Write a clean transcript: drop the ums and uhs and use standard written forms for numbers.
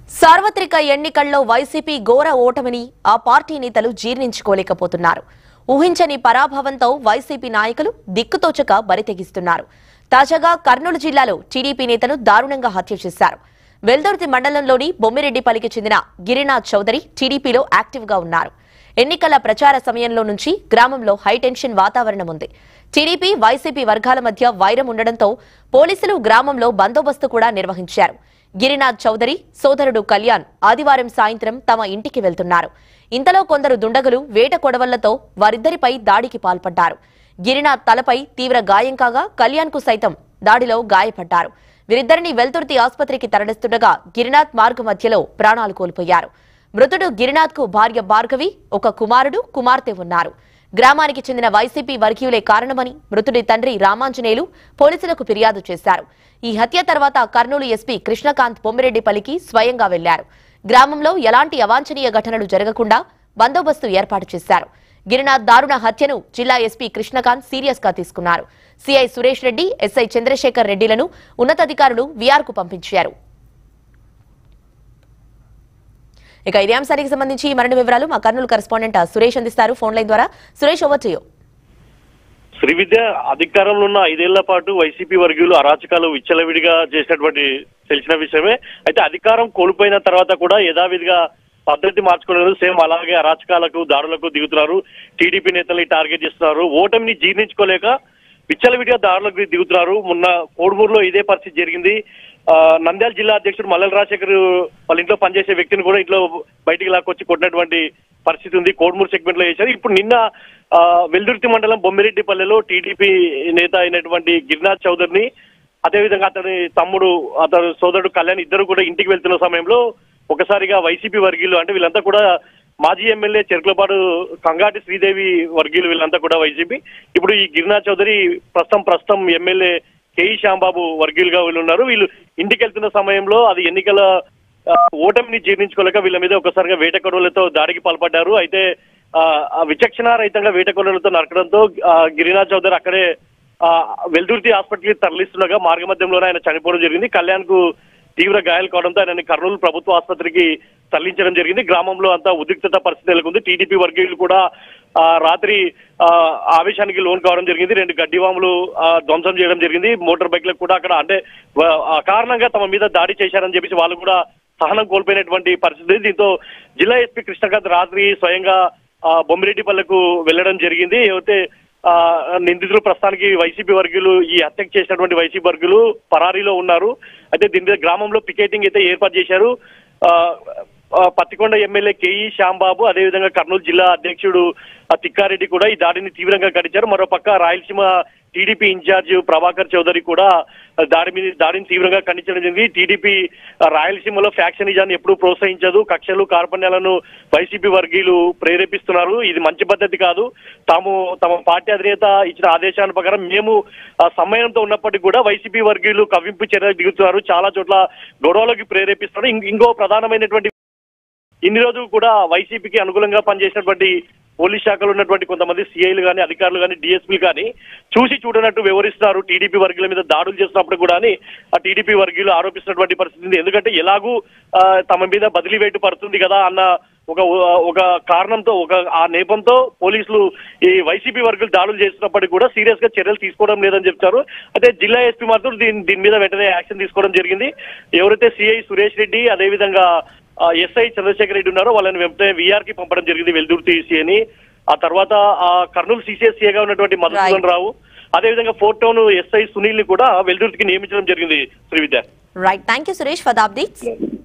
సార్వత్రిక ఎన్నికల్లో వైసీపీ ఘోర ఓటమిని ఆ పార్టీ నేతలు జీర్ణించుకోలేకపోతున్నారు. ఊహించని పరాభవంతో వైసీపీ నాయకులు దిక్కుతోచక బరితెగిస్తున్నారు. తాజాగా కర్నూలు జిల్లాలో టీడీపీ నేతను దారుణంగా హత్య చేశారు. వెల్దుర్తి మండలంలోని బొమ్మిరెడ్డిపల్లికి చెందిన గిరినాథ్ చౌదరి టీడీపీలో యాక్టివ్గా ఉన్నారు. ఎన్నికల ప్రచార సమయంలో నుంచి గ్రామంలో హైటెన్షన్ వాతావరణం ఉంది. టీడీపీ వైసీపీ వర్గాల మధ్య వైరం ఉండడంతో పోలీసులు గ్రామంలో బందోబస్తు కూడా నిర్వహించారు. గిరినాథ్ చౌదరి సోదరుడు కళ్యాణ్ ఆదివారం సాయంత్రం తమ ఇంటికి వెళ్తున్నారు. ఇంతలో కొందరు దుండగులు వేట కొడవళ్లతో వారిద్దరిపై దాడికి పాల్పడ్డారు. గిరినాథ్ తలపై తీవ్ర గాయం కాగా కళ్యాణ్కు సైతం దాడిలో గాయపడ్డారు. వీరిద్దరిని వెల్దుర్తి ఆసుపత్రికి తరలిస్తుండగా గిరినాథ్ మార్గ మధ్యలో ప్రాణాలు కోల్పోయారు. మృతుడు గిరినాథ్కు భార్య భార్గవి, ఒక కుమారుడు కుమార్తె ఉన్నారు. గ్రామానికి చెందిన వైసీపీ వర్గీయులే కారణమని మృతుడి తండ్రి రామాంజనేయులు పోలీసులకు ఫిర్యాదు చేశారు. ఈ హత్య తర్వాత కర్నూలు ఎస్పీ కృష్ణకాంత్ బొమ్మిరెడ్డిపల్లికి స్వయంగా వెళ్లారు. గ్రామంలో ఎలాంటి అవాంఛనీయ ఘటనలు జరగకుండా బందోబస్తు ఏర్పాటు చేశారు. గిరినాథ్ దారుణ హత్యను జిల్లా ఎస్పీ కృష్ణకాంత్ సీరియస్ గా తీసుకున్నారు. సిఐ సురేష్ రెడ్డి, ఎస్ఐ చంద్రశేఖర్ రెడ్డిలను ఉన్నతాధికారులు వీఆర్కు పంపించారు. ఇక ఇదే అంశానికి సంబంధించి మరిన్ని వివరాలు మా కర్నూలు కరెస్పాండెంట్ సురేష్ అందిస్తారు ఫోన్ లైన్ ద్వారా. Suresh, over to you. Sri Vidya అధికారంలో ఉన్న 5 ఏళ్ల పాటు వైసీపీ వర్గీయులు అరాచకాలు విచ్చలవిడిగా చేసినటువంటి తెలిసిన విషయమే. అయితే అధికారం కోల్పోయిన తర్వాత కూడా యథావిధిగా పద్ధతి మార్చుకోలేదు. సేమ్ అలాగే అరాచకాలకు దాడులకు దిగుతున్నారు. టీడీపీ నేతల్ని టార్గెట్ చేస్తున్నారు. ఓటమిని జీర్ణించుకోలేక విచ్చలవిడిగా దాడులకు దిగుతున్నారు. మొన్న కోడుమూరులో ఇదే పరిస్థితి జరిగింది. నంద్యాల జిల్లా అధ్యక్షుడు మల్లెల రాజశేఖర్ వాళ్ళ ఇంట్లో పనిచేసే వ్యక్తిని కూడా ఇంట్లో బయటికి లాక్కొచ్చి కొట్టినటువంటి పరిస్థితి ఉంది. కోడుమూరు సెగ్మెంట్ లో చేశారు. ఇప్పుడు నిన్న వెల్దుర్తి మండలం బొమ్మిరెడ్డిపల్లెలో టీడీపీ నేత అయినటువంటి గిరినాథ్ చౌదరిని, అదేవిధంగా అతని తమ్ముడు, అతని సోదరుడు కళ్యాణ్ ఇద్దరు కూడా ఇంటికి వెళ్తున్న సమయంలో ఒకసారిగా వైసీపీ వర్గీయులు, అంటే వీళ్ళంతా కూడా మాజీ ఎమ్మెల్యే చెర్కులపాడు కంగాటి శ్రీదేవి వర్గీయులు, వీళ్ళంతా కూడా వైసీపీ. ఇప్పుడు ఈ గిరినాథ్ చౌదరి ప్రస్తుతం ఎమ్మెల్యే కేఈ శ్యాంబాబు వర్గీయులుగా వీళ్ళు ఉన్నారు. వీళ్ళు ఇంటికి వెళ్తున్న సమయంలో అది ఎన్నికల ఓటమిని జీర్ణించుకోలేక వీళ్ళ మీద ఒకసారిగా వేట కొడవలతో దాడికి పాల్పడ్డారు. అయితే విచక్షణ రహితంగా వేట కొడవలతో నరకడంతో గిరినాథ్ చౌదరి అక్కడే వెల్దుర్తి హాస్పిటల్కి తరలిస్తుండగా మార్గమధ్యంలోనే ఆయన చనిపోవడం జరిగింది. కళ్యాణ్ కు తీవ్ర గాయాలు కావడంతో ఆయనని కర్నూలు ప్రభుత్వ ఆసుపత్రికి తరలించడం జరిగింది. గ్రామంలో అంతా ఉద్రిక్తత పరిస్థితి నెలకొంది. టీడీపీ వర్గీయులు కూడా రాత్రి ఆవేశానికి లోన్ కావడం జరిగింది. 2 గడ్డివాములు ధ్వంసం చేయడం జరిగింది. మోటార్ బైక్లకు కూడా అక్కడ అంటే కారణంగా తమ మీద దాడి చేశారని చెప్పేసి వాళ్ళు కూడా సహనం కోల్పోయినటువంటి పరిస్థితి. దీంతో జిల్లా ఎస్పీ కృష్ణకాంత్ రాత్రి స్వయంగా బొమ్మిరెడ్డిపల్లెకు వెళ్లడం జరిగింది. ఏవైతే నిందితులు ప్రస్తుతానికి వైసీపీ వర్గీయులు, ఈ హత్యకు చేసినటువంటి వైసీపీ వర్గీయులు పరారీలో ఉన్నారు. అయితే దీని మీద గ్రామంలో పికెటింగ్ అయితే ఏర్పాటు చేశారు. పత్తికొండ ఎమ్మెల్యే కేఈ శ్యాంబాబు, అదేవిధంగా కర్నూలు జిల్లా అధ్యక్షుడు తిక్కారెడ్డి కూడా ఈ దాడిని తీవ్రంగా ఖండించారు. మరోపక్క రాయలసీమ టీడీపీ ఇన్ఛార్జ్ ప్రభాకర్ చౌదరి కూడా దాడిని తీవ్రంగా ఖండించడం జరిగింది. టీడీపీ రాయలసీమలో ఫ్యాక్షనిజాన్ని ఎప్పుడూ ప్రోత్సహించదు. కక్షలు కార్పణ్యాలను వైసీపీ వర్గీయులు ప్రేరేపిస్తున్నారు. ఇది మంచి పద్ధతి కాదు. తమ పార్టీ అధినేత ఇచ్చిన ఆదేశాల ప్రకారం మేము సమ్మేళనంతో ఉన్నప్పటికీ కూడా వైసీపీ వర్గీయులు కవ్వింపు చర్యలు దిగుతున్నారు. చాలా చోట్ల గొడవలకి ప్రేరేపిస్తున్నారు. ఇంకో ప్రధానమైనటువంటి ఇన్ని రోజులు కూడా వైసీపీకి అనుకూలంగా పనిచేసినటువంటి పోలీస్ శాఖలో ఉన్నటువంటి కొంతమంది సిఐలు కానీ, అధికారులు కానీ, డిఎస్పీలు కానీ చూసి చూడనట్టు వ్యవహరిస్తున్నారు. టీడీపీ వర్గీయుల మీద దాడులు చేస్తున్నప్పుడు కూడా ఆ టీడీపీ వర్గీయులు ఆరోపిస్తున్నటువంటి పరిస్థితి ఉంది. ఎందుకంటే ఎలాగూ తమ మీద బదిలీ వేటు పడుతుంది కదా అన్న ఒక కారణంతో, ఆ నేపంతో పోలీసులు ఈ వైసీపీ వర్గీయులు దాడులు చేస్తున్నప్పటికీ కూడా సీరియస్ గా చర్యలు తీసుకోవడం లేదని చెప్తారు. అయితే జిల్లా ఎస్పీ మాత్రం దీని మీద వెంటనే యాక్షన్ తీసుకోవడం జరిగింది. ఎవరైతే సిఐ సురేష్ రెడ్డి, అదేవిధంగా ఎస్ఐ చంద్రశేఖర్ రెడ్డి ఉన్నారో వాళ్ళని వెంటనే వీఆర్కి పంపడం జరిగింది, వెల్దుర్తి సిఐని. ఆ తర్వాత కర్నూలు సిసిఎస్సీగా ఉన్నటువంటి మధుసూదన్ రావు, అదేవిధంగా 4 టౌన్ ఎస్ఐ సునీల్ ని కూడా వెల్దుర్తికి నియమించడం జరిగింది. Srividya. Right, thank you Suresh for the updates.